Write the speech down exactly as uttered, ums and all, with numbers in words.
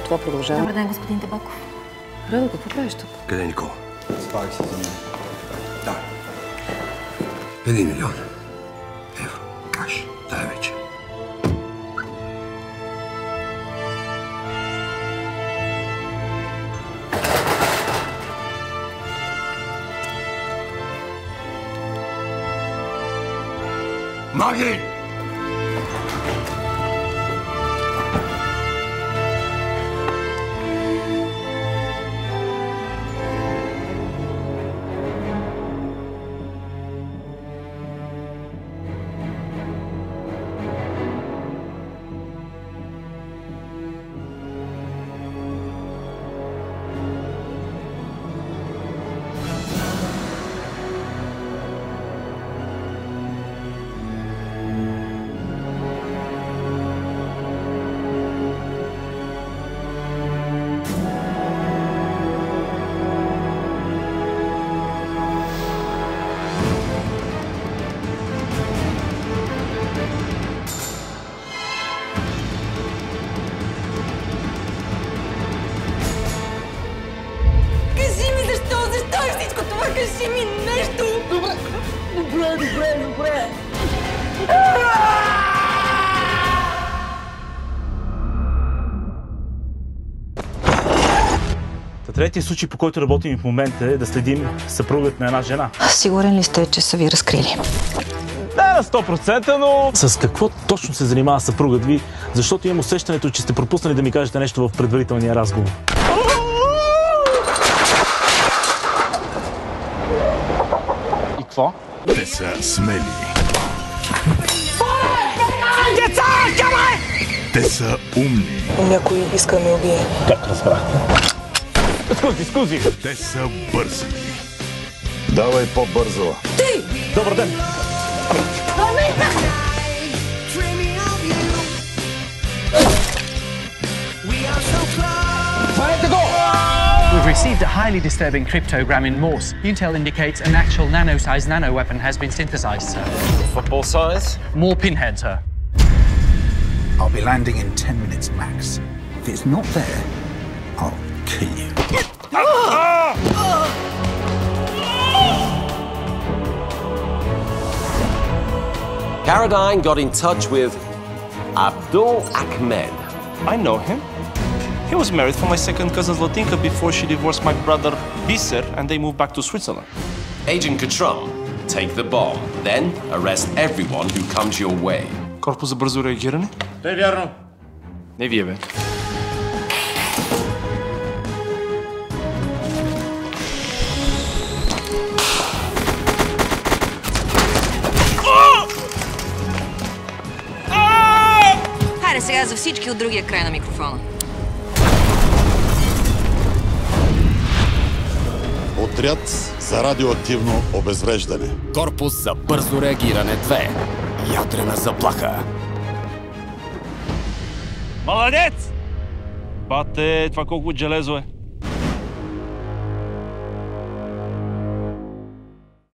това продължава. Добър ден, господин Табаков. Радо, какво правиш тук? Къде е Никола? Спах си за мен. Да. Един милион евро. Каш. Тая вече. Маги! Кажи ми нещо! Добре, добре, добре, добре. Третия случай, по който работим в момента, е да следим съпругът на една жена. Сигурен ли сте, че са ви разкрили? Да, на сто процента, но... С какво точно се занимава съпругът ви? Защото имам усещането, че сте пропуснали да ми кажете нещо в предварителния разговор. И какво? Те са смели. Деца, камай! Те са умни. Някой иска да ме убие. Как разбрахте? Скузи, скузи! Те са бързи. Давай по-бързо. Ти! Добър ден! We've received a highly disturbing cryptogram in Morse. Intel indicates an actual nano-sized nano-weapon has been synthesized, sir. Football size? More pinheads, sir. I'll be landing in ten minutes max. If it's not there, I'll kill you. Caradine got in touch with Abdul Ahmed. I know him. He was married for my second cousin Zlatinka before she divorced my brother Biser and they moved back to Switzerland. Agent Katrum, take the bomb, then arrest everyone who comes your way. Корпус за бързо реагиране? Да е вярно. Не вие, бе. Хайде сега за всички от другия край на микрофона. Отряд за радиоактивно обезвреждане. Корпус за бързо реагиране две. Ядрена заплаха. Молодец! Бате, това колко железо е.